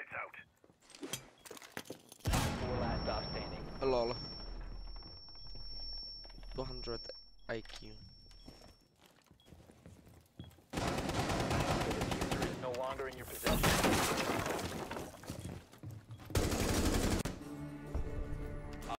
Four last stop standing. Lol. 200 IQ. The diffuser is no longer in your possession.